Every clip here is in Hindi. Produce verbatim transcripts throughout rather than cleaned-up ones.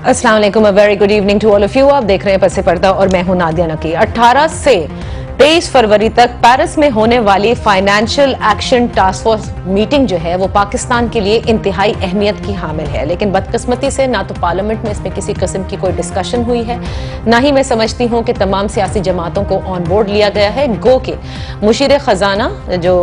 अस्सलाम वालेकुम, a very good evening to all of you. आप देख रहे हैं पसे पर्दा और मैं हूं नादिया नकी। अठारह से तेईस फरवरी तक पेरिस में होने वाली financial action task force meeting जो है वो पाकिस्तान के लिए इंतहाई अहमियत की हामिल है, लेकिन बदकिस्मती से ना तो पार्लियामेंट में इसमें किसी किस्म की कोई डिस्कशन हुई है, ना ही मैं समझती हूं कि तमाम सियासी जमातों को ऑन बोर्ड लिया गया है। गो के मुशीर खजाना जो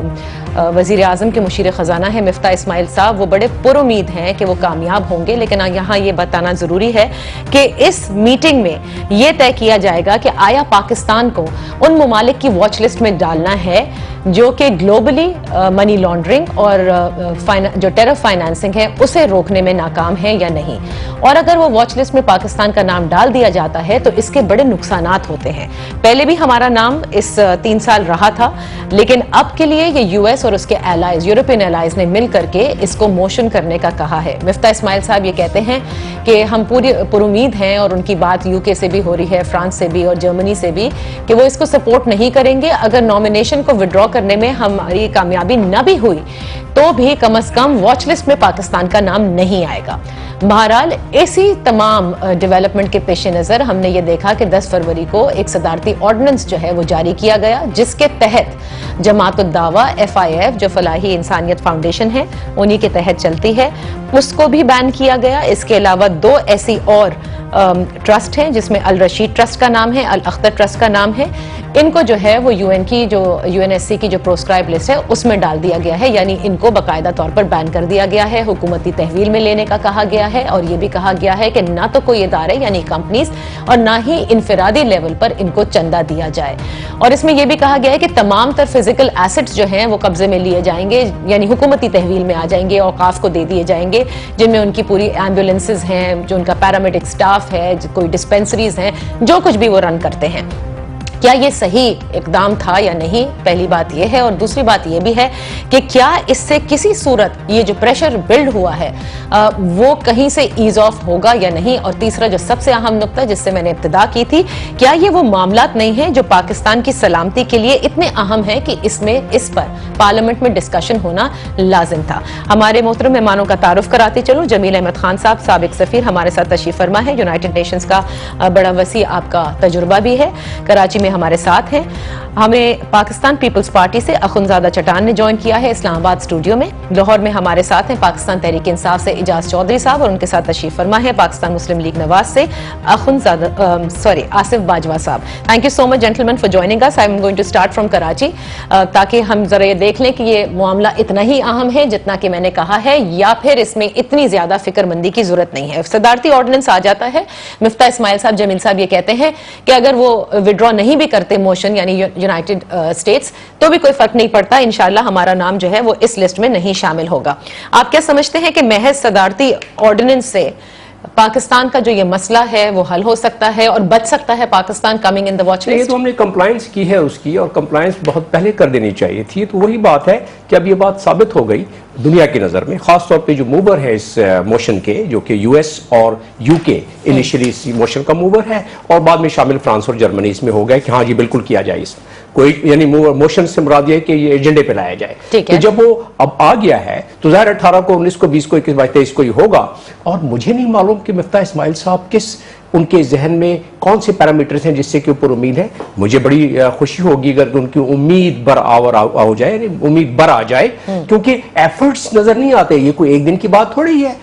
वजीर आजम के मुशीर खजाना है मिफ्ता इस्माइल साहब, वो बड़े पुरुमीद हैं कि वो कामयाब होंगे, लेकिन यहाँ ये बताना जरूरी है कि इस मीटिंग में यह तय किया जाएगा कि आया पाकिस्तान को उन ममालिक की वॉच लिस्ट में डालना है जो कि ग्लोबली मनी लॉन्ड्रिंग और uh, जो टेरर फाइनेंसिंग है उसे रोकने में नाकाम है या नहीं। और अगर वो वॉच लिस्ट में पाकिस्तान का नाम डाल दिया जाता है तो इसके बड़े नुकसानात होते हैं। पहले भी हमारा नाम इस तीन साल रहा था, लेकिन अब के लिए ये यूएस और उसके एलाइज, यूरोपियन एलाइज ने मिल करके इसको मोशन करने का कहा है। मिफ्ता इस्माइल साहब ये कहते हैं कि हम पूरी पुरुमीद हैं, और उनकी बात यूके से भी हो रही है, फ्रांस से भी और जर्मनी से भी, कि वो इसको सपोर्ट नहीं करेंगे। अगर नॉमिनेशन को विड्रॉ करने में हमारी कामयाबी न भी हुई तो भी कम अज कम वॉच लिस्ट में पाकिस्तान का नाम नहीं आएगा। बहरहाल इसी तमाम डेवलपमेंट के पेश नजर हमने ये देखा कि दस फरवरी को एक सदारती ऑर्डिनेंस जो है वो जारी किया गया, जिसके तहत जमात उद दावा एफ आई एफ जो फलाही इंसानियत फाउंडेशन है उन्हीं के तहत चलती है, उसको भी बैन किया गया। इसके अलावा दो ऐसी और ट्रस्ट हैं जिसमें अल रशीद ट्रस्ट का नाम है, अल अख्तर ट्रस्ट का नाम है, इनको जो है वो यूएन की जो यूएनएससी की जो प्रोस्क्राइब लिस्ट है उसमें डाल दिया गया है, यानी इनको बाकायदा तौर पर बैन कर दिया गया है। हुकूमती तहवील में लेने का कहा गया है, और ये भी कहा गया है कि ना तो कोई इदारे यानी कंपनीज और ना ही इनफरादी लेवल पर इनको चंदा दिया जाए। और इसमें यह भी कहा गया है कि तमाम तर फिजिकल एसेट्स जो हैं वो कब्जे में लिए जाएंगे, यानी हुकूमती तहवील में आ जाएंगे, औकाफ को दे दिए जाएंगे, जिनमें उनकी पूरी एम्बुलेंसेज हैं, जो उनका पैरामेडिक स्टाफ है, कोई डिस्पेंसरीज हैं, जो कुछ भी वो रन करते हैं। क्या ये सही इकदाम था या नहीं, पहली बात यह है। और दूसरी बात यह भी है कि क्या इससे किसी सूरत ये जो प्रेशर बिल्ड हुआ है आ, वो कहीं से ईज ऑफ होगा या नहीं। और तीसरा जो सबसे अहम नुक्ता जिससे मैंने इब्तिदा की थी, क्या ये वो मामलात नहीं है जो पाकिस्तान की सलामती के लिए इतने अहम है कि इसमें इस पर पार्लियामेंट में डिस्कशन होना लाजिम था। हमारे मोहतरम मेहमानों का तारुफ कराते चलूं। जमील अहमद खान साहब साबिक सफीर हमारे साथ तशरीफ फरमा है, यूनाइटेड नेशंस का बड़ा वसी आपका तजुर्बा भी है, कराची में हमारे साथ हैं। हमें पाकिस्तान पीपल्स पार्टी से अखुनजादा चटान ने ज्वाइन किया है इस्लामाबाद स्टूडियो में। लाहौर में हमारे साथ हैं पाकिस्तान तहरीक इंसाफ से इजाज चौधरी साहब, और उनके साथ तशरीफ फरमा है पाकिस्तान मुस्लिम लीग नवाज से अखुनजादा सॉरी आसिफ बाजवा साहब। Thank you so much gentleman for joining us. I am going to start from Karachi, ताकि हम जरा ये देख लें कि ये मामला इतना ही अहम है जितना कि मैंने कहा है, या फिर इसमें इतनी ज्यादा फिक्रमंदी की जरूरत नहीं है। सदारती ऑर्डिनेंस आ जाता है, मिफ्ता इस्माइल साहब, जमील साहब ये कहते हैं कि अगर वो विड्रॉ नहीं भी करते मोशन यानी यूनाइटेड स्टेट्स तो भी कोई फर्क नहीं पड़ता, इंशाल्लाह हमारा नाम जो है वो इस लिस्ट में नहीं शामिल होगा। आप क्या समझते हैं कि महज सदारती ऑर्डिनेंस से पाकिस्तान का जो ये मसला है वो हल हो सकता है और बच सकता है Pakistan coming in the watch list? ये तो हमने कंप्लायंस की है उसकी, और कंप्लायंस बहुत पहले कर देनी चाहिए थी। तो वही बात है कि अब ये बात साबित हो गई दुनिया की नज़र में, खासतौर पे जो मूवर है इस मोशन के, जो कि यूएस और यूके इनिशियली इस मोशन का मूवर है, और बाद में शामिल फ्रांस और जर्मनी इसमें हो गया कि हाँ जी बिल्कुल किया जाए इस कोई, यानी मोशन से मुराद ये है कि ये एजेंडे पे लाया जाए। तो जब वो अब आ गया है तो ज़ाहिर अठारह को, उन्नीस को, बीस को, इक्कीस, बाईस, तेईस को ही होगा। और मुझे नहीं मालूम कि मिफ्ता इस्माइल साहब किस उनके जहन में कौन से पैरामीटर्स हैं जिससे के ऊपर उम्मीद है। मुझे बड़ी खुशी होगी अगर उनकी उम्मीद बराबर हो जाए, उम्मीद बर आ जाए, क्योंकि एफर्ट्स नजर नहीं आते। ये कोई एक दिन की बात थोड़ी है।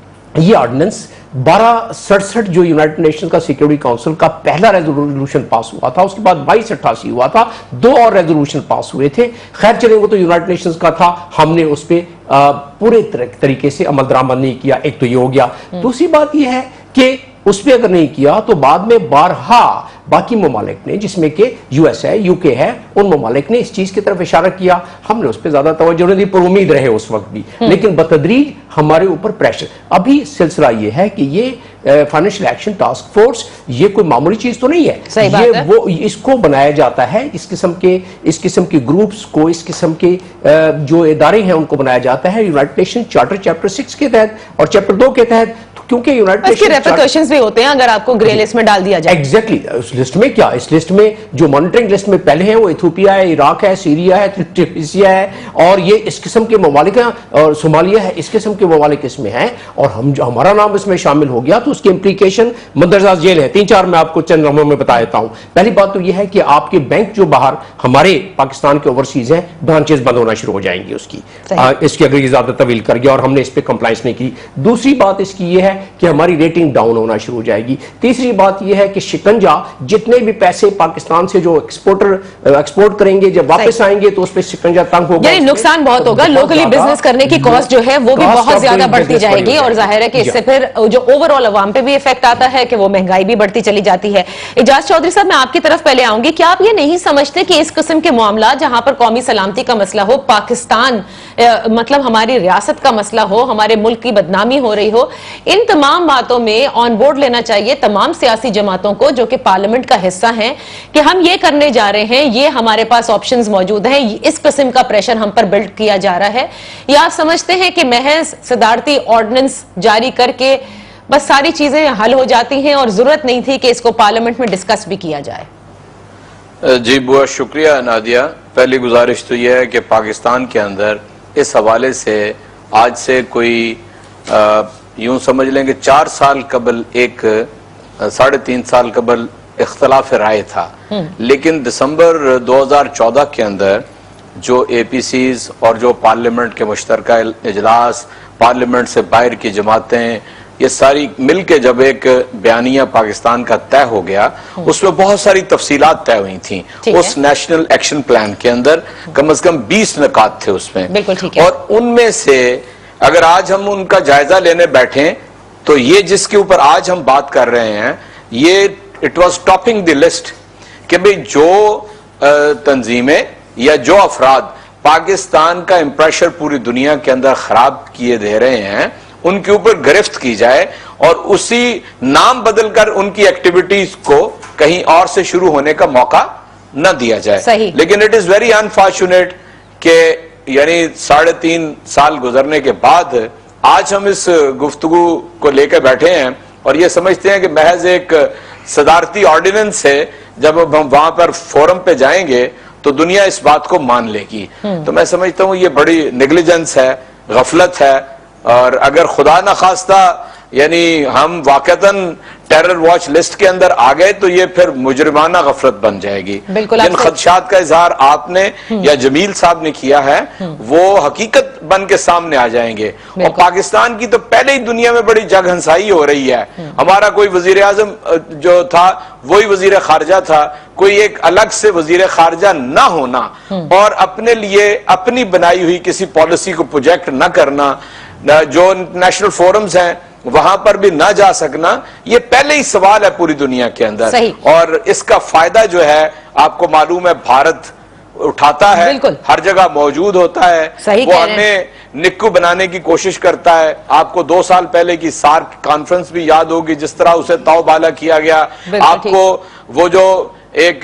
ये ऑर्डिनेंस बारह सड़सठ जो यूनाइटेड नेशंस का सिक्योरिटी काउंसिल का पहला रेजोल्यूशन पास हुआ था, उसके बाद बाईस अट्ठासी हुआ था, दो और रेजोल्यूशन पास हुए थे। खैर चले वो तो यूनाइटेड नेशंस का था, हमने उस पर पूरे तरीके से अमल दरामद नहीं किया। एक तो ये हो गया। दूसरी बात यह है कि उसमें अगर नहीं किया तो बाद में बारहा बाकी ममालिक ने, जिसमें कि यूएस है, यूके है, उन ममालिक ने इस चीज की तरफ इशारा किया। हमने उस पर ज्यादा तवज्जो नहीं दी, पर उम्मीद रहे उस वक्त भी, लेकिन बतदरीज हमारे ऊपर प्रेशर। अभी सिलसिला ये है कि ये फाइनेंशियल एक्शन टास्क फोर्स ये कोई मामूली चीज तो नहीं है, ये है। वो इसको बनाया जाता है, इस किस्म के इस किस्म के ग्रुप्स को, इस किस्म के जो इदारे हैं उनको बनाया जाता है United Nation charter chapter six के तहत और चैप्टर दो के तहत। क्योंकि यूनाइटेड नेशंस रेपरकशंस भी होते हैं अगर आपको ग्रे लिस्ट में डाल दिया जाए। Exactly exactly. उस लिस्ट में क्या, इस लिस्ट में जो मॉनिटरिंग लिस्ट में पहले हैं वो इथियोपिया है, इराक है, सीरिया है, ट्यूनीसिया है, और ये इस किस्म के ममालिक हैं, और सोमालिया है, इस किस्म के ममालिक इसमें हैं, और हम जो हमारा नाम इसमें शामिल हो गया तो उसकी इंप्लीकेशन मंदरजा जेल है। तीन चार मैं आपको चंद लम्हों में बता देता हूं। पहली बात तो यह है कि आपके बैंक जो बाहर हमारे पाकिस्तान के ओवरसीज हैं, ब्रांचेस बंद होना शुरू हो जाएंगी उसकी, आ, इसकी अगर ये ज्यादा तवील कर गया और हमने इस पर कंप्लाइंस नहीं की। दूसरी बात इसकी यह है कि हमारी रेटिंग डाउन होना शुरू हो जाएगी। तीसरी बात यह है कि शिकंजा, जितने भी पैसे पाकिस्तान से जो एक्सपोर्टर एक्सपोर्ट करेंगे जब वापस आएंगे तो उस पर शिकंजा तंग होगा, यानी नुकसान बहुत होगा। लोकली बिजनेस करने की कॉस्ट जो है वो भी बहुत ज्यादा बढ़ती जाएगी, और जाहिर है कि इससे फिर जो ओवरऑल अवाम पे भी इफेक्ट आता है कि वो महंगाई भी बढ़ती चली जाती है। इजाज चौधरी साहब, मैं आपकी तरफ पहले आऊंगी। क्या आप ये नहीं समझते कि इस किस्म के मामला जहां पर कौमी सलामती का मसला हो, पाकिस्तान मतलब हमारी रियासत का मसला हो, हमारे मुल्क की बदनामी हो रही हो, इन तमाम बातों में ऑन बोर्ड लेना चाहिए तमाम सियासी जमातों को जो कि पार्लियामेंट का हिस्सा हैं, कि हम ये करने जा रहे हैं, ये हमारे पास ऑप्शंस मौजूद हैं, इस किस्म का प्रेशर हम पर बिल्ड किया जा रहा है? या आप समझते हैं कि महज सदारती ऑर्डिनेंस जारी करके बस सारी चीजें हल हो जाती हैं और जरूरत नहीं थी कि इसको पार्लियामेंट में डिस्कस भी किया जाए? जी बहुत शुक्रिया नादिया। पहली गुजारिश तो यह है कि पाकिस्तान के अंदर इस हवाले से आज से कोई यूं समझ लेंगे चार साल कबल एक साढ़े तीन साल कबल इख्तलाफ राय था, लेकिन दिसंबर दो हजार चौदह के अंदर जो ए पी सीज और जो पार्लियामेंट के मुश्तरका इजलास, पार्लियामेंट से बाहर की जमातें, ये सारी मिलके जब एक बयानिया पाकिस्तान का तय हो गया, उसमें बहुत सारी तफसीलात तय हुई थी। उस नेशनल एक्शन प्लान के अंदर कम से कम बीस निकात थे उसमें, बिल्कुल ठीक है। और उनमें से अगर आज हम उनका जायजा लेने बैठे तो ये जिसके ऊपर आज हम बात कर रहे हैं, ये it was topping the list कि भाई जो तंजीमें या जो अफराद पाकिस्तान का इंप्रेशर पूरी दुनिया के अंदर खराब किए दे रहे हैं, उनके ऊपर गिरफ्त की जाए और उसी नाम बदलकर उनकी एक्टिविटीज को कहीं और से शुरू होने का मौका न दिया जाए। लेकिन इट इज वेरी अनफॉर्चुनेट कि यानी साढ़े तीन साल गुजरने के बाद आज हम इस गुफ्तगू को लेकर बैठे हैं और ये समझते हैं कि महज एक सदारती ऑर्डिनेंस है, जब हम वहां पर फोरम पे जाएंगे तो दुनिया इस बात को मान लेगी। तो मैं समझता हूं ये बड़ी नेग्लिजेंस है, गफलत है, और अगर खुदा न खास्ता यानी हम वाकतन टेरर वॉच लिस्ट के अंदर आ गए तो ये फिर मुजरिमाना गफलत बन जाएगी। जिन खदशात का इजहार आपने या जमील साहब ने किया है वो हकीकत बन के सामने आ जाएंगे। और पाकिस्तान की तो पहले ही दुनिया में बड़ी जग हंसाई हो रही है। हमारा कोई वजीर आजम जो था वही वजीर खारजा था, कोई एक अलग से वजीर खारजा ना होना और अपने लिए अपनी बनाई हुई किसी पॉलिसी को प्रोजेक्ट न करना, जो नेशनल फोरम्स हैं वहां पर भी ना जा सकना, ये पहले ही सवाल है पूरी दुनिया के अंदर। और इसका फायदा जो है आपको मालूम है भारत उठाता है, हर जगह मौजूद होता है, वो हमें निक्कू बनाने की कोशिश करता है। आपको दो साल पहले की सार्क कॉन्फ्रेंस भी याद होगी, जिस तरह उसे तौबाला किया गया। आपको वो जो एक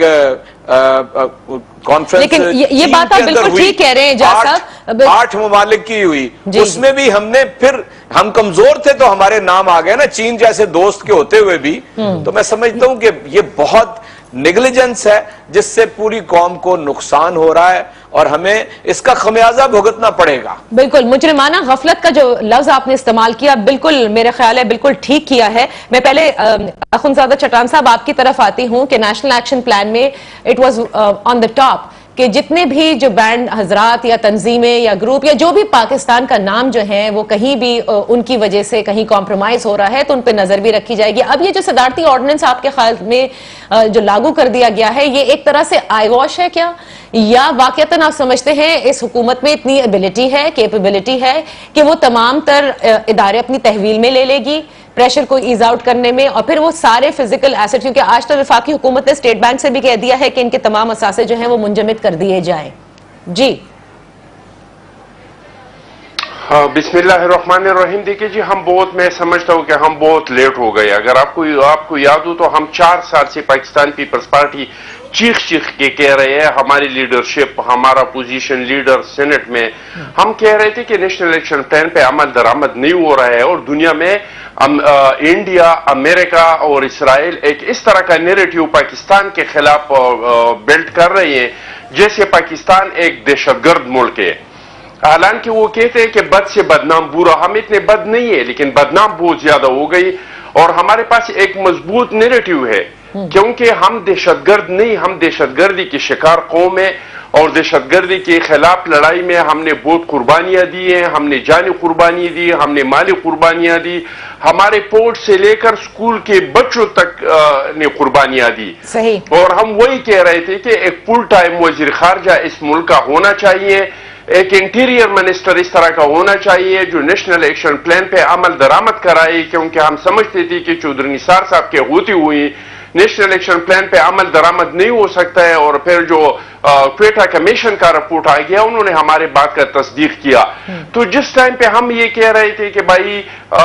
कॉन्फ्रेंस, लेकिन ये, ये बात आप बिल्कुल ठीक कह रहे हैं एजाज साहब, आठ ममालिक की हुई, उसमें भी हमने फिर हम कमजोर थे तो हमारे नाम आ गए ना, चीन जैसे दोस्त के होते हुए भी। तो मैं समझता हूं कि ये बहुत नेग्लिजेंस है जिससे पूरी कौम को नुकसान हो रहा है और हमें इसका खमियाजा भुगतना पड़ेगा। बिल्कुल, मुजरिमाना गफलत का जो लफ्ज आपने इस्तेमाल किया, बिल्कुल मेरा ख्याल है बिल्कुल ठीक किया है। मैं पहले अखुनजादा चट्टान साहब आपकी तरफ आती हूं कि नेशनल एक्शन प्लान में it was on the top कि जितने भी जो बैंड हजरात या तंजीमें या ग्रुप या जो भी पाकिस्तान का नाम जो है वो कहीं भी उनकी वजह से कहीं कॉम्प्रोमाइज हो रहा है तो उन पर नजर भी रखी जाएगी। अब ये जो सदारती ऑर्डिनेंस आपके ख्याल में जो लागू कर दिया गया है, ये एक तरह से आई वॉश है क्या, या वाकईतन आप समझते हैं इस हुकूमत में इतनी एबिलिटी है, कैपेबिलिटी है कि वो तमाम तर इदारे अपनी तहवील में ले लेगी प्रेशर को ईज आउट करने में, और फिर वो सारे फिजिकल एसेट, क्योंकि आज तो वफाकी हुकूमत ने स्टेट बैंक से भी कह दिया है कि इनके तमाम असासे जो हैं वो मुंजमद कर दिए जाएं। जी हाँ, बिस्मिल्लाहिर्रहमानिर्रहीम। देखिए जी, हम बहुत, मैं समझता हूँ कि हम बहुत लेट हो गए। अगर आपको आपको याद हो तो हम चार साल से पाकिस्तान पीपल्स पार्टी चीख चीख के कह रहे हैं, हमारी लीडरशिप, हमारा पोजीशन लीडर सेनेट में, हम कह रहे थे कि नेशनल इलेक्शन प्लान पे अमल दरामद नहीं हो रहा है और दुनिया में अम, आ, इंडिया, अमेरिका और इसराइल एक इस तरह का नैरेटिव पाकिस्तान के खिलाफ बिल्ड कर रहे हैं जैसे पाकिस्तान एक दहशतगर्द मुल्क है। हालांकि वो कहते हैं कि बद से बदनाम बुरा, हम इतने बद नहीं है लेकिन बदनाम बहुत ज्यादा हो गई और हमारे पास एक मजबूत नैरेटिव है क्योंकि हम दहशतगर्द नहीं, हम दहशतगर्दी की शिकार कौम है और दहशतगर्दी के खिलाफ लड़ाई में हमने बहुत कुर्बानियां दी हैं, हमने जानी कुर्बानी दी, हमने माली कुर्बानियां दी, हमारे पोर्ट से लेकर स्कूल के बच्चों तक आ, ने कुर्बानियां दी। सही। और हम वही कह रहे थे कि एक फुल टाइम वजीर खारजा इस मुल्क का होना चाहिए, एक इंटीरियर मिनिस्टर इस तरह का होना चाहिए जो नेशनल एक्शन प्लान पे अमल दरामद कराए, क्योंकि हम समझते थे कि चौधरी निसार साहब के होती हुई नेशनल एक्शन प्लान पे अमल दरामद नहीं हो सकता है। और फिर जो क्वेटा कमीशन का रिपोर्ट आ गया उन्होंने हमारे बात का तस्दीक किया। तो जिस टाइम पे हम ये कह रहे थे कि भाई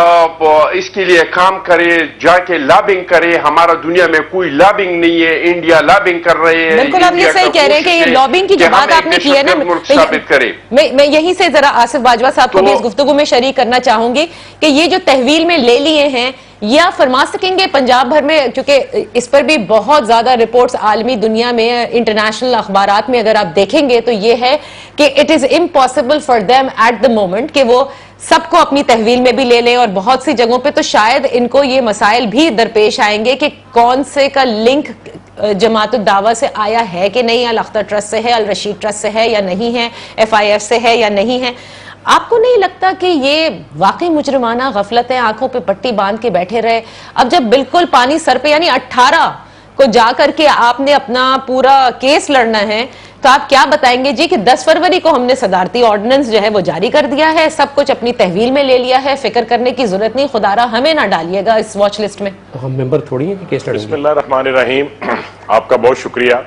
आ, इसके लिए काम करे, जाके लॉबिंग करे, हमारा दुनिया में कोई लॉबिंग नहीं है, इंडिया लॉबिंग कर रहे हैं। बिल्कुल आप ये सही कह रहे हैं कि ये लॉबिंग की जो बात आपने की है ना, साबित करे। मैं मैं यहीं से जरा आसिफ बाजवा साहब को भी इस गुफ्तगू में शरीक करना चाहूंगी कि ये जो तहवील में ले लिए हैं ये आप फरमा सकेंगे पंजाब भर में, क्योंकि इस पर भी बहुत ज्यादा रिपोर्ट्स आलमी दुनिया में इंटरनेशनल अखबारात में अगर आप देखेंगे तो ये है कि it is impossible for them at the moment कि वो सबको अपनी तहवील में भी ले लें और बहुत सी जगहों पे तो शायद इनको ये मसाइल भी दरपेश आएंगे कि कौन से का लिंक जमातुद दावा से आया है कि नहीं, अल अख्तर ट्रस्ट से है, अल रशीद ट्रस्ट से है या नहीं है, एफ आई एफ से है या नहीं है। आपको नहीं लगता कि ये वाकई मुजरिमाना गफलत है, आंखों पे पट्टी बांध के बैठे रहे? अब जब बिल्कुल पानी सर पे यानी अट्ठारह को जाकर के आपने अपना पूरा केस लड़ना है तो आप क्या बताएंगे जी कि दस फरवरी को हमने सदारती ऑर्डिनेंस जो है वो जारी कर दिया है, सब कुछ अपनी तहवील में ले लिया है, फिक्र करने की जरूरत नहीं, खुदारा हमें ना डालिएगा इस वॉच लिस्ट में। तो हम मेंबर थोड़ी है कि केस लड़ेंगे। बिस्मिल्लाह रहमान रहीम, आपका बहुत शुक्रिया।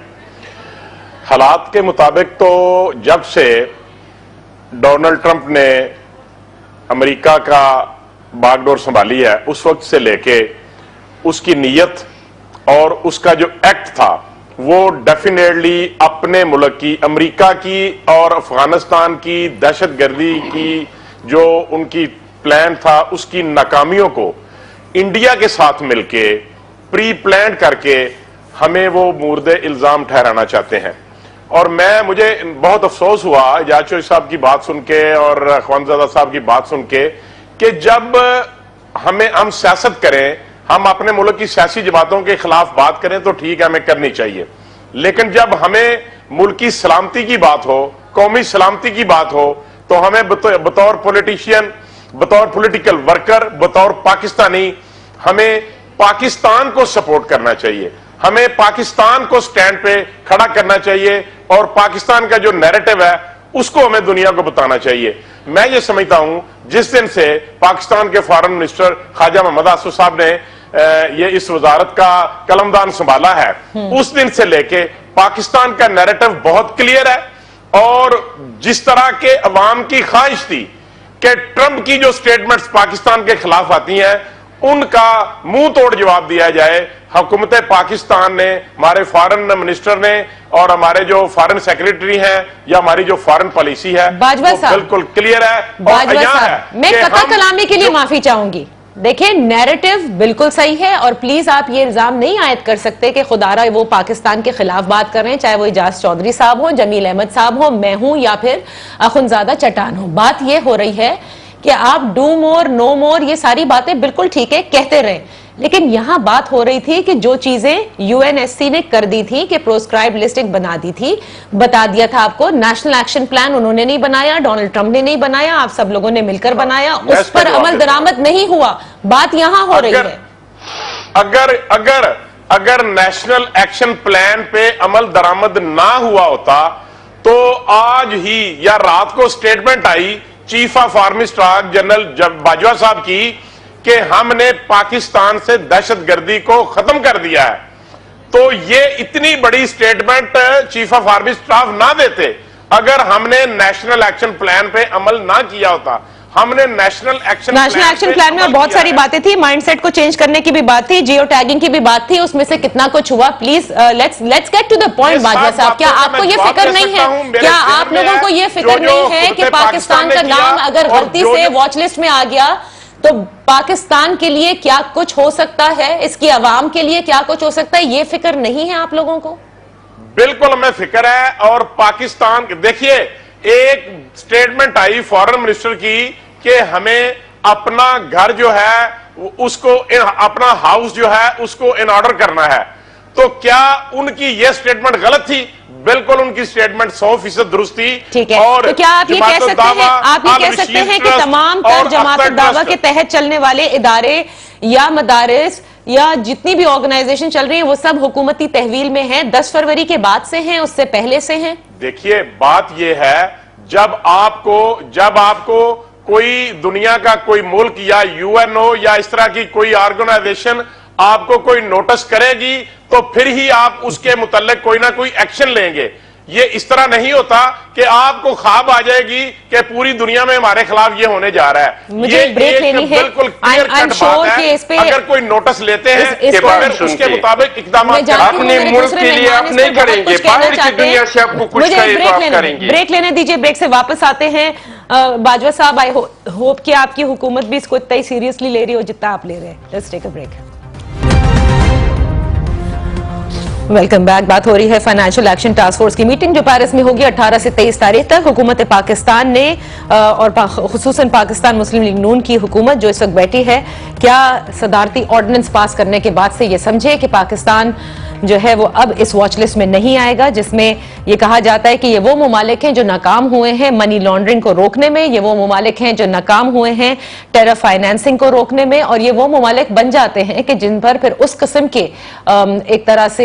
हालात के मुताबिक तो जब से डोनाल्ड ट्रंप ने अमेरिका का बागडोर संभाली है उस वक्त से लेके उसकी नीयत और उसका जो एक्ट था वो डेफिनेटली अपने मुल्क की, अमेरिका की और अफगानिस्तान की दहशतगर्दी की जो उनकी प्लान था उसकी नाकामियों को इंडिया के साथ मिलके प्री प्लान करके हमें वो मुर्दे इल्जाम ठहराना चाहते हैं। और मैं मुझे बहुत अफसोस हुआ एजाज चौधरी साहब की बात सुन के और ख्वानजादा साहब की बात सुन के कि जब हमें हम सियासत करें, हम अपने मुल्क की सियासी जमातों के खिलाफ बात करें तो ठीक है, हमें करनी चाहिए, लेकिन जब हमें मुल्क की सलामती की बात हो, कौमी सलामती की बात हो तो हमें बतौर पॉलिटिशियन, बतौर पॉलिटिकल वर्कर, बतौर पाकिस्तानी हमें पाकिस्तान को सपोर्ट करना चाहिए, हमें पाकिस्तान को स्टैंड पे खड़ा करना चाहिए और पाकिस्तान का जो नैरेटिव है उसको हमें दुनिया को बताना चाहिए। मैं ये समझता हूं जिस दिन से पाकिस्तान के फॉरेन मिनिस्टर ख्वाजा मोहम्मद आसिफ साहब ने ये इस वजारत का कलमदान संभाला है उस दिन से लेके पाकिस्तान का नैरेटिव बहुत क्लियर है। और जिस तरह के अवाम की ख्वाहिश थी कि ट्रंप की जो स्टेटमेंट्स पाकिस्तान के खिलाफ आती हैं उनका मुंह तोड़ जवाब दिया जाए, हुकूमत पाकिस्तान ने, हमारे फॉरेन मिनिस्टर ने और हमारे जो फॉरेन सेक्रेटरी हैं या हमारी जो फॉरेन पॉलिसी है वो बिल्कुल क्लियर है। और है मैं कता कलामी के लिए माफी चाहूंगी। देखिए नैरेटिव बिल्कुल सही है और प्लीज आप ये इल्जाम नहीं आयद कर सकते कि खुदारा वो पाकिस्तान के खिलाफ बात कर रहे हैं, चाहे वो एजाज चौधरी साहब हो, जमील अहमद साहब हो, मैं हूं या फिर अखुनजादा चट्टान हो। बात ये हो रही है कि आप डू मोर नो मोर ये सारी बातें बिल्कुल ठीक है कहते रहे, लेकिन यहां बात हो रही थी कि जो चीजें यूएनएससी ने कर दी थी कि प्रोस्क्राइब लिस्ट एक बना दी थी, बता दिया था आपको, नेशनल एक्शन प्लान उन्होंने नहीं बनाया, डोनाल्ड ट्रंप ने नहीं बनाया, आप सब लोगों ने मिलकर बनाया, उस पर अमल दरामद नहीं हुआ। बात यहां हो रही है अगर अगर अगर नेशनल एक्शन प्लान पे अमल दरामद ना हुआ होता तो आज ही या रात को स्टेटमेंट आई chief of army staff general Bajwa साहब की कि हमने पाकिस्तान से दहशतगर्दी को खत्म कर दिया है। तो ये इतनी बड़ी statement chief of army staff ना देते अगर हमने नेशनल एक्शन प्लान पे अमल ना किया होता। हमने national action national action plan में और बहुत सारी बातें थी, माइंडसेट को चेंज करने की भी बात थी, जियो टैगिंग की भी बात थी, उसमें से कितना कुछ हुआ। Please let's let's get to the point Bajwa साहब, क्या आपको ये फिक्र नहीं है, क्या आप लोगों को ये फिक्र नहीं है कि पाकिस्तान का नाम अगर गलती से वॉच लिस्ट में आ गया तो पाकिस्तान के लिए क्या कुछ हो सकता है, इसकी आवाम के लिए क्या कुछ हो सकता है, ये फिक्र नहीं है आप लोगों को? बिल्कुल हमें फिक्र है। और पाकिस्तान, देखिए एक स्टेटमेंट आई फॉरेन मिनिस्टर की कि हमें अपना घर जो है उसको, अपना हाउस जो है उसको इन ऑर्डर करना है। तो क्या उनकी यह स्टेटमेंट गलत थी? बिल्कुल उनकी स्टेटमेंट सौ फीसद दुरुस्त थी। ठीक है, और तो क्या आप ये कह सकते हैं, आप ये कह सकते हैं कि तमाम तर जमात दावा के तहत चलने वाले इदारे या मदारिस या जितनी भी ऑर्गेनाइजेशन चल रही है वो सब हुकूमती तहवील में हैं, दस फरवरी के बाद से हैं, उससे पहले से हैं? देखिए बात यह है, जब आपको जब आपको कोई दुनिया का कोई मुल्क या यूएनओ या इस तरह की कोई ऑर्गेनाइजेशन आपको कोई नोटिस करेगी तो फिर ही आप उसके मुतल्लिक कोई ना कोई एक्शन लेंगे। ये इस तरह नहीं होता कि आपको ख्वाब आ जाएगी कि पूरी दुनिया में हमारे खिलाफ ये होने जा रहा है। मुझे ये ब्रेक लेनी है। बिल्कुल क्लियर कट बात है। इस पे अगर कोई नोटिस लेते हैं इस, तो फिर उसके मुताबिक इकदाम अपने मुल्क के लिए आप नहीं करेंगे, बाहर की दुनिया से आपको कुछ कहे तो आप करेंगे। ब्रेक लेने दीजिए, ब्रेक से वापस आते हैं। बाजवा साहब, आई होप कि आपकी हुकूमत भी इसको इतना ही सीरियसली ले रही हो जितना आप ले रहे हैं। Let's take a break. Welcome back. बात हो रही है फाइनेंशियल एक्शन टास्क फोर्स की मीटिंग जो पेरिस में होगी अठारह से तेईस तारीख तक। हुकूमत पाकिस्तान ने और खुसूसन पाकिस्तान मुस्लिम लीग नून की हुकूमत जो इस वक्त बैठी है, क्या सदारती ऑर्डिनेंस पास करने के बाद से ये समझे कि पाकिस्तान जो है वो अब इस वॉच लिस्ट में नहीं आएगा, जिसमें ये कहा जाता है कि ये वो ममालिक हैं जो नाकाम हुए हैं मनी लॉन्ड्रिंग को रोकने में, ये वो ममालिक हैं जो नाकाम हुए हैं टेरर फाइनेंसिंग को रोकने में, और ये वो ममालिक बन जाते हैं कि जिन पर फिर उस किस्म के एक तरह से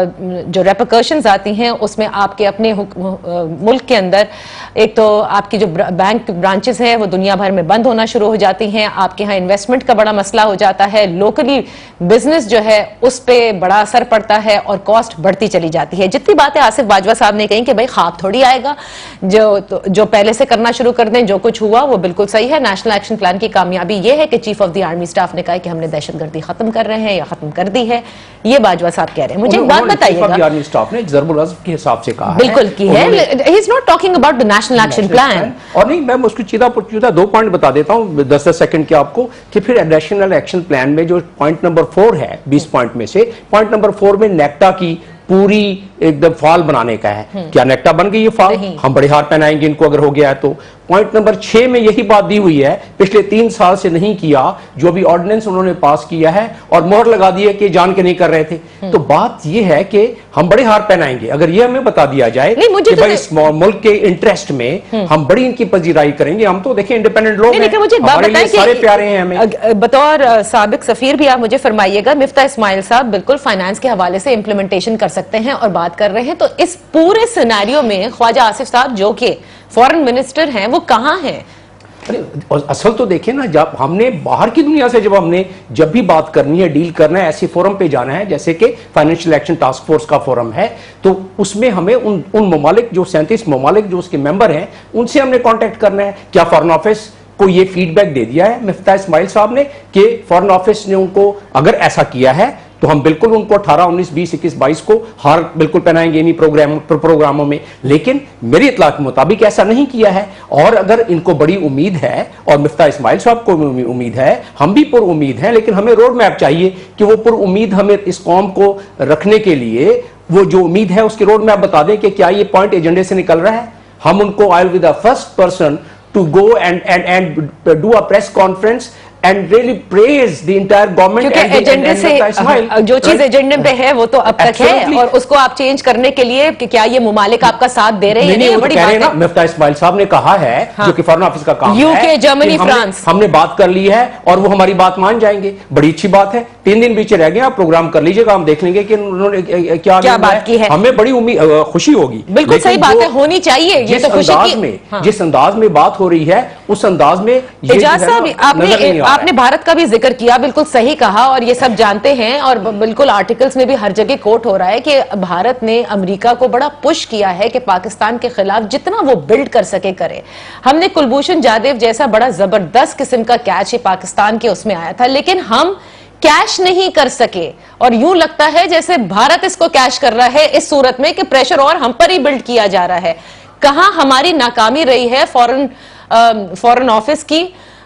जो रेपरकशंस आती हैं उसमें आपके अपने मुल्क के अंदर एक तो आपकी जो बैंक ब्रांचेस हैं वो दुनिया भर में बंद होना शुरू हो जाती हैं, आपके यहाँ इन्वेस्टमेंट का बड़ा मसला हो जाता है, लोकली बिजनेस जो है उस पर बड़ा असर पड़ता है और कॉस्ट बढ़ती चली जाती है। जितनी बातें आसिफ बाजवा साहब ने कही कि भाई ख्वाब थोड़ी आएगा, जो तो, जो पहले से करना शुरू कर दें, जो कुछ हुआ वो बिल्कुल सही है। नेशनल एक्शन प्लान की कामयाबी ये है कि chief of the army staff ने कहा कि हमने दहशतगर्दी खत्म कर रहे हैं या खत्म कर दी है, ये बाजवा साहब कह रहे हैं। मुझे एक बात बताइएगा, आर्मी स्टाफ ने ज़रबुल अज़्म के हिसाब से कहा बिल्कुल की है, he is not talking about the national action plan. और नहीं, मैं उसको चीदा पुचीदा दो पॉइंट बता देता हूं दस दस सेकंड के आपको कि फिर नेशनल एक्शन प्लान में जो पॉइंट नंबर फोर है बीस पॉइंट में से, पॉइंट नंबर फोर में नेक्टा की पूरी एकदम फाल बनाने का है। क्या नेक्टा बन गई ये फाल? हम बड़े हाथ पहनाएंगे इनको अगर हो गया है तो। पॉइंट नंबर छह में यही बात दी हुई है, पिछले तीन साल से नहीं किया जो भी ऑर्डिनेंस उन्होंने पास किया है और मोहर लगा दी है कि जान के नहीं कर रहे थे। तो बात यह है कि हम बड़े हार पहनाएंगे अगर ये हमें बता दिया जाए कि भाई इस मुल्क के इंटरेस्ट में हम बड़ी इनकी पजीराई करेंगे। हम तो देखिए इंडिपेंडेंट लोग हैं, हमारे लिए सारे प्यारे हैं हमें। बतौर साबिक सफीर भी आप मुझे फरमाइएगा, मिफ्ता इस्माइल साहब बिल्कुल फाइनेंस के हवाले से इंप्लीमेंटेशन कर सकते हैं और बात कर रहे हैं, तो इस पूरे सिनेरियो में ख्वाजा आसिफ साहब जो कि फॉरेन मिनिस्टर हैं वो कहां हैं? अरे असल तो देखिए ना, जब हमने बाहर की दुनिया से जब हमने जब भी बात करनी है, डील करना है, ऐसे फोरम पे जाना है जैसे कि फाइनेंशियल एक्शन टास्क फोर्स का फोरम है, तो उसमें हमें उन उन ममालिक जो सैंतीस ममालिक जो उसके मेंबर हैं उनसे हमने कांटेक्ट करना है। क्या फॉरेन ऑफिस को ये फीडबैक दे दिया है मिफ्ता इस्माइल साहब ने कि फॉरेन ऑफिस ने उनको अगर ऐसा किया है तो हम बिल्कुल उनको अठारह उन्नीस बीस इक्कीस बाईस को हार बिल्कुल पहनाएंगे इन्हीं प्रोग्राम प्रोग्रामों में, लेकिन मेरी इत्तला के मुताबिक ऐसा नहीं किया है। और अगर इनको बड़ी उम्मीद है और मिफ्ता इस्माइल साहब को भी उम्मीद है, हम भी पुर उम्मीद हैं, लेकिन हमें रोड मैप चाहिए कि वो पुर उम्मीद हमें इस कौम को रखने के लिए वो जो उम्मीद है उसकी रोड मैप बता दें कि क्या ये पॉइंट एजेंडे से निकल रहा है। हम उनको I will be the first person to go and and and do a press conference and really praise the entire government क्योंकि and एजेंडे से जो चीज एजेंडे पे है वो तो अब तक है और उसको आप चेंज करने के लिए कि क्या ये मुमालिक आपका साथ दे रहे हैं? नहीं, बड़ी बात है। मिफ्ता इस्माइल साहब ने कहा है, हाँ, जो कि फॉरेन ऑफिस का काम है, यूके, जर्मनी, फ्रांस, हमने बात कर ली है और वो हमारी बात मान जाएंगे। बड़ी अच्छी बात है। तीन दिन पीछे रह गए, आप प्रोग्राम कर लीजिएगा, हम देख लेंगे कि उन्होंने क्या क्या बात की है। हमें बड़ी उम्मीद खुशी होगी। बिल्कुल सही बात है, होनी चाहिए। ये तो खुशी की जिस अंदाज में बात हो रही है उस अंदाज में एजाज साहब आपने आपने भारत का भी जिक्र किया, बिल्कुल सही कहा और ये सब जानते हैं और बिल्कुल आर्टिकल्स में भी हर जगह कोट हो रहा है कि भारत ने अमेरिका को बड़ा पुश किया है कि पाकिस्तान के खिलाफ जितना वो बिल्ड कर सके करे। हमने कुलभूषण जाधव जैसा बड़ा जबरदस्त किस्म का कैच पाकिस्तान के उसमें आया था, लेकिन हम कैश नहीं कर सके और यूं लगता है जैसे भारत इसको कैश कर रहा है इस सूरत में कि प्रेशर और हम पर ही बिल्ड किया जा रहा है। कहां हमारी नाकामी रही है फॉरेन फॉरेन ऑफिस की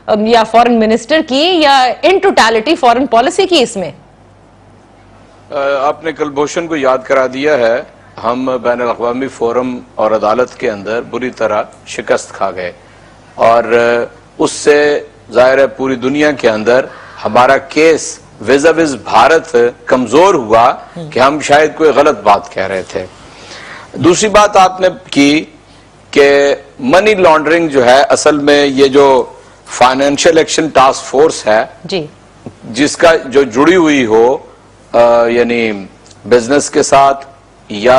या फॉरेन मिनिस्टर की या इन टोटलिटी फॉरेन पॉलिसी की इसमें? आपने कुलभूषण को याद करा दिया है। हम बैन अल-अक़वामी फोरम और अदालत के अंदर बुरी तरह शिकस्त खा गए और उससे जाहिर है पूरी दुनिया के अंदर हमारा केस विज़ा विज़ भारत कमजोर हुआ कि हम शायद कोई गलत बात कह रहे थे। दूसरी बात आपने की कि मनी लॉन्ड्रिंग जो है, असल में ये जो फाइनेंशियल एक्शन टास्क फोर्स है जी, जिसका जो जुड़ी हुई हो यानी बिजनेस के साथ या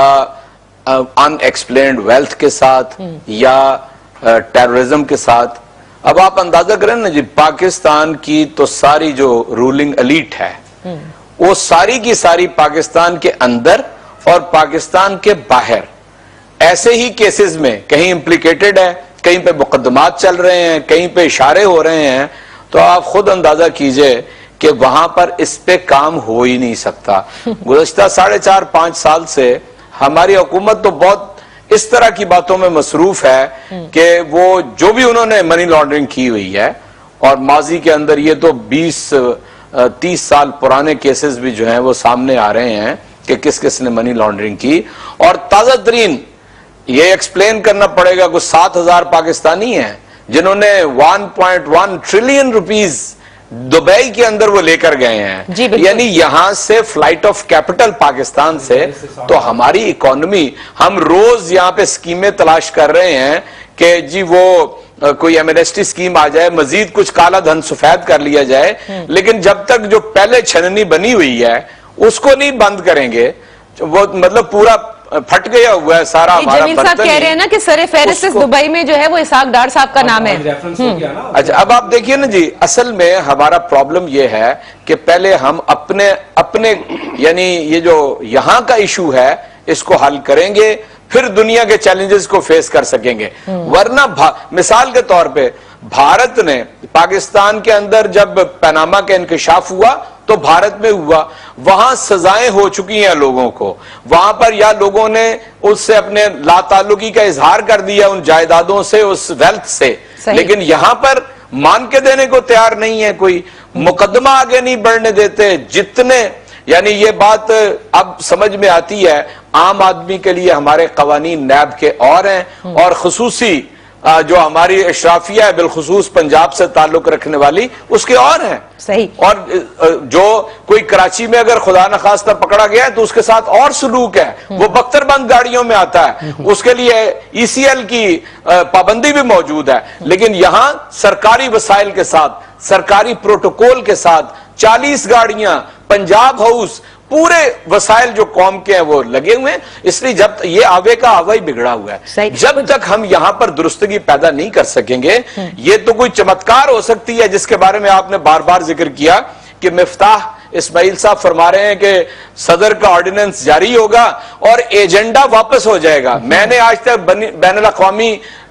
अनएक्सप्लेन्ड वेल्थ के साथ या टेररिज्म के साथ, अब आप अंदाजा करें ना जी, पाकिस्तान की तो सारी जो रूलिंग एलीट है वो सारी की सारी पाकिस्तान के अंदर और पाकिस्तान के बाहर ऐसे ही केसेस में कहीं इम्प्लीकेटेड है, कहीं पे मुकदमात चल रहे हैं, कहीं पे इशारे हो रहे हैं। तो आप खुद अंदाजा कीजिए कि वहां पर इस पे काम हो ही नहीं सकता। गुज़श्ता साढ़े चार पांच साल से हमारी हुकूमत तो बहुत इस तरह की बातों में मसरूफ है कि वो जो भी उन्होंने मनी लॉन्ड्रिंग की हुई है, और माजी के अंदर ये तो बीस तीस साल पुराने केसेस भी जो हैं वो सामने आ रहे हैं कि किस किस ने मनी लॉन्ड्रिंग की। और ताजा तरीन ये एक्सप्लेन करना पड़ेगा, कुछ सात हजार पाकिस्तानी हैं जिन्होंने one point one trillion rupees Dubai के अंदर वो लेकर गए हैं। यानी यहां से फ्लाइट ऑफ कैपिटल पाकिस्तान से, तो हमारी इकोनॉमी, हम रोज यहां पे स्कीमें तलाश कर रहे हैं कि जी वो कोई एमनेस्टी स्कीम आ जाए, मजीद कुछ काला धन सफेद कर लिया जाए, लेकिन जब तक जो पहले छननी बनी हुई है उसको नहीं बंद करेंगे, वो मतलब पूरा फट गया हुआ है सारा हमारा। जमील साहब कह रहे हैं ना कि सरे फहरिस्त दुबई में जो है वो इसहाक डार साहब का नाम है। अच्छा, अब आप देखिए ना जी, असल में हमारा प्रॉब्लम ये है कि पहले हम अपने अपने यानी ये जो यहां का इशू है इसको हल करेंगे, फिर दुनिया के चैलेंजेस को फेस कर सकेंगे। वरना मिसाल के तौर पे भारत ने पाकिस्तान के अंदर जब पनामा का इंकशाफ हुआ तो भारत में हुआ, वहां सजाएं हो चुकी हैं लोगों को, वहां पर या लोगों ने उससे अपने लाताल्लुकी का इजहार कर दिया उन जायदादों से, उस वेल्थ से, लेकिन यहां पर मान के देने को तैयार नहीं है, कोई मुकदमा आगे नहीं बढ़ने देते। जितने यानी ये बात अब समझ में आती है आम आदमी के लिए, हमारे कवानीन नैब के और हैं और खुसूसी जो हमारी अशराफिया है बिलखुसूस पंजाब से ताल्लुक रखने वाली उसके और हैं। सही। और जो कोई कराची में अगर खुदा न खास्ता पकड़ा गया है तो उसके साथ और सलूक है, वो बख्तरबंद गाड़ियों में आता है, उसके लिए ईसीएल की पाबंदी भी मौजूद है। लेकिन यहां सरकारी वसाइल के साथ, सरकारी प्रोटोकॉल के साथ चालीस गाड़ियां, पंजाब हाउस, पूरे वसाइल जो कौम के हैं वो लगे हुए हैं। इसलिए जब ये आवे का आवा ही बिगड़ा हुआ है, जब तक हम यहां पर दुरुस्तगी पैदा नहीं कर सकेंगे, ये तो कोई चमत्कार हो सकती है जिसके बारे में आपने बार बार जिक्र किया कि मिफ्ताह इस्माइल साहब फरमा रहे हैं कि सदर का ऑर्डिनेंस जारी होगा और एजेंडा वापस हो जाएगा। मैंने आज तक बैनुल अक़वामी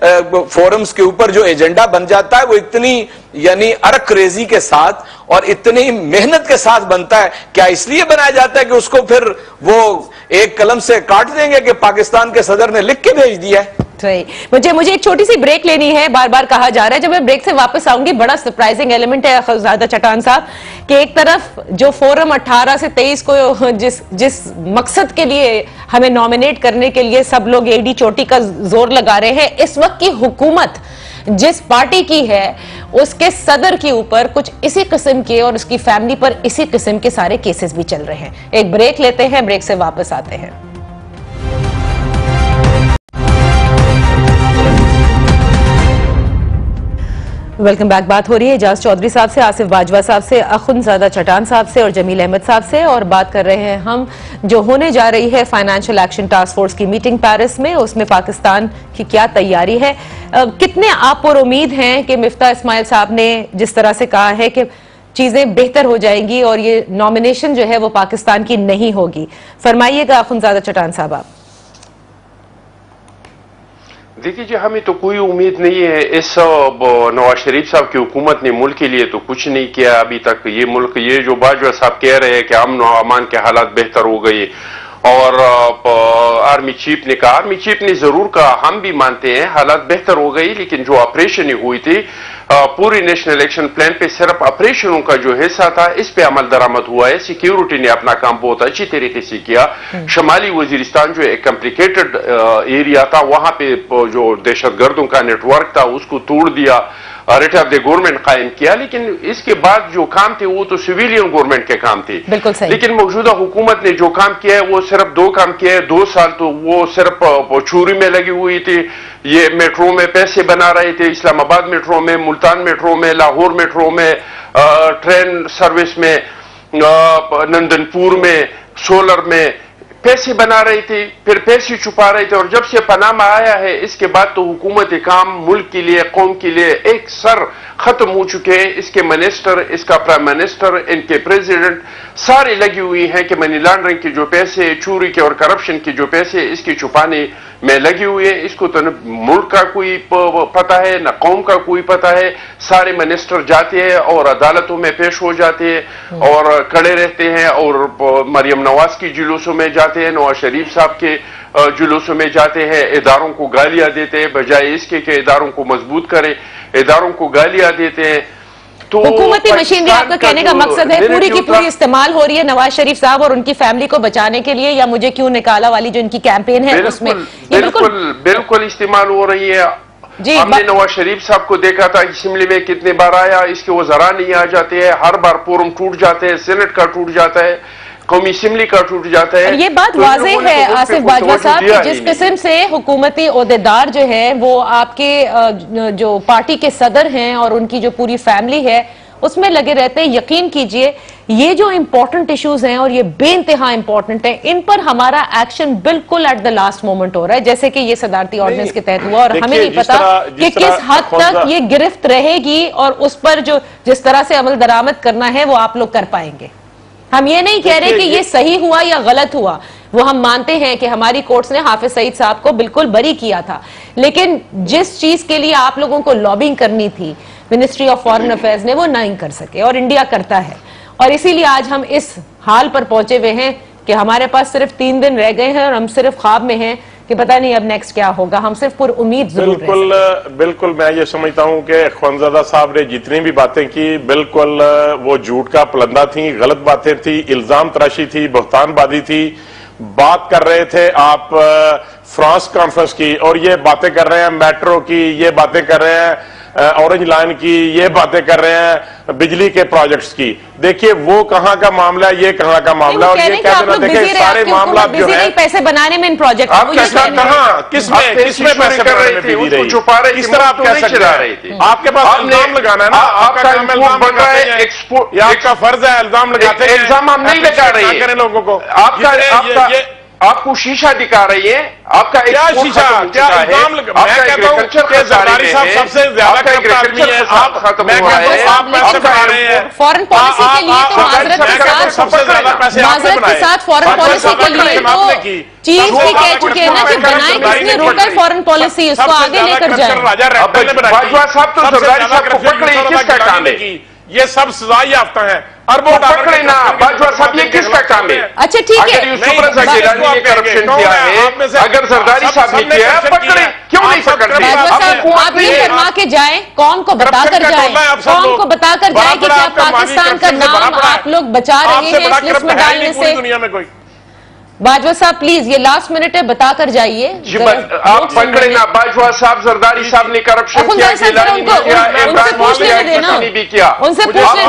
फोरम्स के ऊपर जो एजेंडा बन जाता है वो इतनी यानी अरक रेजी के साथ और इतनी मेहनत के साथ बनता है, क्या इसलिए बनाया जाता है कि उसको फिर वो एक कलम से काट देंगे कि पाकिस्तान के सदर ने लिख के भेज दिया है। सही। मुझे मुझे एक छोटी सी ब्रेक लेनी है, बार बार कहा जा रहा है। जब मैं ब्रेक से वापस आऊंगी, बड़ा सरप्राइजिंग एलिमेंट है ख़ुजादा चट्टान साहब कि एक तरफ जो फोरम अठारह से तेईस को जिस जिस मकसद के लिए हमें नॉमिनेट करने के लिए सब लोग एडी चोटी का जोर लगा रहे हैं, इस वक्त की हुकूमत जिस पार्टी की है उसके सदर के ऊपर कुछ इसी किस्म के और उसकी फैमिली पर इसी किस्म के सारे केसेस भी चल रहे हैं। एक ब्रेक लेते हैं, ब्रेक से वापस आते हैं। Welcome back. बात हो रही है एजाज चौधरी साहब से, आसिफ बाजवा साहब से, अखुंज़ादा चट्टान साहब से और जमील अहमद साहब से, और बात कर रहे हैं हम जो होने जा रही है फाइनेंशियल एक्शन टास्क फोर्स की मीटिंग पेरिस में, उसमें पाकिस्तान की क्या तैयारी है। आ, कितने आप पर उम्मीद हैं कि मिफ्ताह इस्माइल साहब ने जिस तरह से कहा है कि चीजें बेहतर हो जाएंगी और ये नॉमिनेशन जो है वो पाकिस्तान की नहीं होगी। फरमाइएगा अखुंज़ादा चट्टान साहब आप। देखिए जी, हमें तो कोई उम्मीद नहीं है। इस नवाज शरीफ साहब की हुकूमत ने मुल्क के लिए तो कुछ नहीं किया अभी तक। ये मुल्क, ये जो बाजवा साहब कह रहे हैं कि अमन और अमान के हालात बेहतर हो गए, और आर्मी चीफ ने कहा, आर्मी चीफ ने जरूर कहा, हम भी मानते हैं हालात बेहतर हो गई, लेकिन जो ऑपरेशन हुई थी पूरी नेशनल एक्शन प्लान पे सिर्फ ऑपरेशनों का जो हिस्सा था इस पे अमल दरामद हुआ है। सिक्योरिटी ने अपना काम बहुत अच्छी तरीके से किया। शमाली वजीरिस्तान जो एक कॉम्प्लिकेटेड एरिया था, वहां पे जो दहशतगर्दों का नेटवर्क था उसको तोड़ दिया, रिट ऑफ द गवर्नमेंट कायम किया। लेकिन इसके बाद जो काम थे वो तो सिविलियन गवर्नमेंट के काम थे। बिल्कुल सही। लेकिन मौजूदा हुकूमत ने जो काम किया है वो सिर्फ दो काम किया है। दो साल तो वो सिर्फ चोरी में लगी हुई थी, ये मेट्रो में पैसे बना रहे थे, इस्लामाबाद मेट्रो में, मुल्तान मेट्रो में, लाहौर मेट्रो में, ट्रेन सर्विस में, नंदनपुर में, सोलर में पैसे बना रही थी, फिर पैसे छुपा रहे थे। और जब से पनामा आया है इसके बाद तो हुकूमत काम मुल्क के लिए, कौम के लिए एक सर खत्म हो चुके हैं। इसके मिनिस्टर, इसका प्राइम मिनिस्टर, इनके प्रेसिडेंट सारे लगी हुई हैं कि मनी लॉन्ड्रिंग के जो पैसे, चोरी के और करप्शन के जो पैसे इसके छुपाने में लगी हुई है। इसको तो न मुल्क का कोई पता है न कौम का कोई पता है। सारे मिनिस्टर जाते हैं और अदालतों में पेश हो जाते हैं और खड़े रहते हैं और मरियम नवाज की जुलूसों में जाते हैं, नवाज शरीफ साहब के जुलूसों में जाते हैं, इदारों को गालियां देते हैं, बजाय इसके के इदारों को मजबूत करें इदारों को गालियां देते हैं। तो हुकूमती मशीनरी आपका कहने का मकसद है पूरी की पूरी इस्तेमाल हो रही है नवाज शरीफ साहब और उनकी फैमिली को बचाने के लिए, या मुझे क्यों निकाला वाली जो इनकी कैंपेन है उसमें बिल्कुल बिल्कुल इस्तेमाल हो रही है। हमने नवाज शरीफ साहब को देखा था असेंबली में कितने बार आया, इसके वज़रा नहीं आ जाते हैं, हर बार फोरम टूट जाते हैं, सेनेट का टूट जाता है, कौमी असेंबली का टूट जाता है। ये बात तो वाज़ेह है आसिफ बाजवा साहब कि जिस किस्म से हुकूमती ओहदेदार जो है वो आपके जो पार्टी के सदर हैं और उनकी जो पूरी फैमिली है उसमें लगे रहते हैं। यकीन कीजिए ये जो इंपॉर्टेंट इश्यूज हैं और ये बेइंतहा इंपॉर्टेंट है, इन पर हमारा एक्शन बिल्कुल एट द लास्ट मोमेंट हो रहा है, जैसे कि ये सदारती ऑर्डिनेंस के तहत हुआ। और हमें नहीं पता कि किस हद तक ये गिरफ्त रहेगी और उस पर जो जिस तरह से अमल दरामद करना है वो आप लोग कर पाएंगे। हम ये नहीं कह रहे कि ये सही हुआ या गलत हुआ, वो हम मानते हैं कि हमारी कोर्ट्स ने हाफिज सईद साहब को बिल्कुल बरी किया था, लेकिन जिस चीज के लिए आप लोगों को लॉबिंग करनी थी मिनिस्ट्री ऑफ फॉरेन अफेयर्स ने वो नहीं कर सके और इंडिया करता है। और इसीलिए आज हम इस हाल पर पहुंचे हुए हैं कि हमारे पास सिर्फ तीन दिन रह गए हैं और हम सिर्फ ख्वाब में हैं कि पता नहीं अब नेक्स्ट क्या होगा। हम सिर्फ पुर उम्मीद जरूर बिल्कुल बिल्कुल मैं ये समझता हूं कि ख्वानजादा साहब ने जितनी भी बातें की बिल्कुल वो झूठ का पलंदा थी, गलत बातें थी, इल्जाम तराशी थी, बहतानबाजी थी। बात कर रहे थे आप फ्रांस कॉन्फ्रेंस की और ये बातें कर रहे हैं मेट्रो की, ये बातें कर रहे हैं ऑरेंज लाइन की, ये बातें कर रहे हैं बिजली के प्रोजेक्ट्स की। देखिए वो कहां का मामला है, ये कहां का मामला, और ये क्या देना, देखिए सारे मामला जो है पैसे बनाने में इन प्रोजेक्ट आप कहां किसमें किसमें पैसे बनाने में बिजी रही, किस तरह आप कह सकते हैं? आपके पास इल्जाम लगाना है ना, आपका काम इल्जाम लगाते हैं, ये आपका फर्ज है इल्जाम लगाते हैं। इल्जाम हम नहीं लगा रहे हैं लोगों को, आपका आपको शीशा दिखा रही है, आपका क्या शीशा, क्या इल्जाम लगा? मैं कहता हूं कि जरदारी साहब सबसे ज्यादा करप्ट आदमी है। आप मैं कहता हूं आप पैसे बना रहे हैं फॉरेन पॉलिसी के लिए, तो माजरत के साथ सबसे ज्यादा पैसे आपने बनाए, के साथ फॉरेन पॉलिसी के लिए तो चीफ भी कह चुके हैं ना कि बनाए किसने, रोका फॉरेन पॉलिसी, उसको आगे लेकर जाए। राजा रैप्टर ने बनाई, बाजवा साहब तो जरदारी साहब को पकड़े, किसका काम है? ये सब सजा याफ्ता है, अरबों पकड़े ना बाजवा साहब, ये किसका काम है? अच्छा ठीक है, अगर यूसुफ रजा गिलानी ने करप्शन किया है, अगर जरदारी साहब ने किया है, पकड़े क्यों नहीं पकड़ते? बाजवा साहब आप ये फरमा के जाए, कौन को बताकर जाए, कौन को बताकर जाए कि क्या पाकिस्तान का नाम आप लोग बचा रहे हैं इस लिस्ट में डालने से? दुनिया में कोई बाजवा साहब प्लीज ये लास्ट मिनट है, बताकर जाइए। आप पकड़े ना, बाजवा साहब जरदारी साहब ने करप्शन किया, गिलानी ने किया, उनसे पूछने देना, भी किया, उनसे पूछने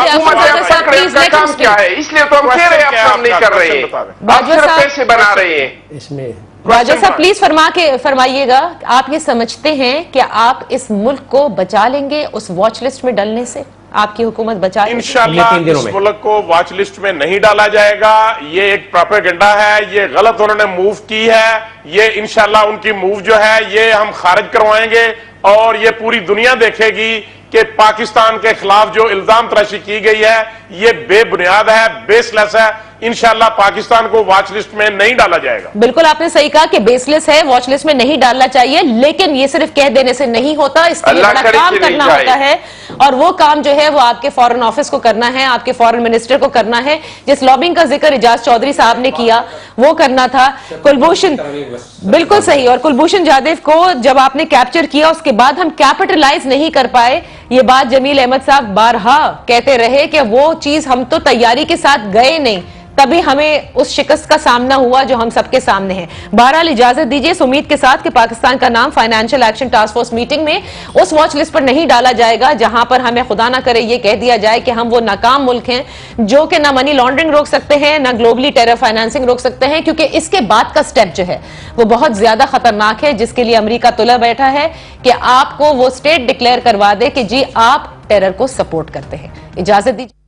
दें काम क्या है? इसलिए तो हम कह रहे हैं आप काम नहीं कर रहे हैं, बाजवा साहब पैसे बना रहे हैं इसमें। बाजवा साहब प्लीज फरमा के फरमाइएगा, आप ये समझते हैं कि आप इस मुल्क को बचा लेंगे उस वॉच लिस्ट में डलने से? आपकी हुकूमत बचा लेगी? इंशाअल्लाह इस मुल्क को वॉच लिस्ट में नहीं डाला जाएगा। ये एक प्रोपेगेंडा है, ये गलत उन्होंने मूव की है, ये इंशाअल्लाह उनकी मूव जो है ये हम खारिज करवाएंगे और ये पूरी दुनिया देखेगी कि पाकिस्तान के खिलाफ जो इल्जाम तराशी की गई है ये बेबुनियाद है, बेसलेस है। इंशाल्लाह पाकिस्तान को वॉच लिस्ट में नहीं डाला जाएगा। बिल्कुल आपने सही कहा कि बेसलेस है, वॉच लिस्ट में नहीं डालना चाहिए, लेकिन ये सिर्फ कह देने से नहीं होता, इसके लिए बड़ा काम करना होता है और वो काम जो है वो आपके फॉरेन ऑफिस को करना है, आपके फॉरेन मिनिस्टर को करना है। जिस लॉबिंग का जिक्र इजाज चौधरी साहब ने किया वो करना था। कुलभूषण, बिल्कुल सही, और कुलभूषण जाधव को जब आपने कैप्चर किया उसके बाद हम कैपिटलाइज नहीं कर पाए, ये बात जमील अहमद साहब बारहा कहते रहे कि वो चीज हम तो तैयारी के साथ गए नहीं, तभी हमें उस शिकस्त का सामना हुआ जो हम सबके सामने है। बहरहाल इजाजत दीजिए इस उम्मीद के साथ कि पाकिस्तान का नाम financial action task force meeting में उस वॉच लिस्ट पर नहीं डाला जाएगा जहां पर हमें खुदा ना करे ये कह दिया जाए कि हम वो नाकाम मुल्क हैं जो कि ना मनी लॉन्ड्रिंग रोक सकते हैं ना ग्लोबली टेरर फाइनेंसिंग रोक सकते हैं, क्योंकि इसके बाद का स्टेप जो है वो बहुत ज्यादा खतरनाक है, जिसके लिए अमेरिका तुला बैठा है कि आपको वो स्टेट डिक्लेयर करवा दे कि जी आप टेरर को सपोर्ट करते हैं। इजाजत दीजिए।